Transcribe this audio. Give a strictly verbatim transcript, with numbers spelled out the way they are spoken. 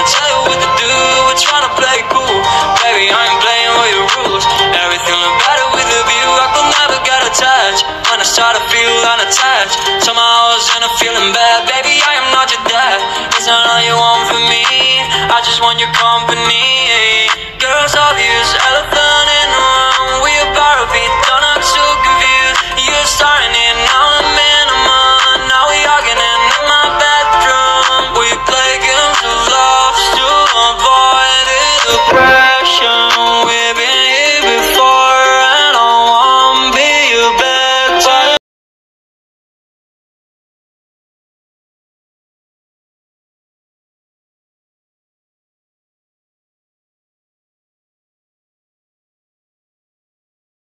gonna tell you what to do. We're trying to play cool, baby, I ain't playing with your rules. Everything look better with a view, I could never get attached. When I start to feel unattached, somehow I was in a feeling bad. Baby, I am not your dad, it's not all you want from me, I just want your company. Girls obvious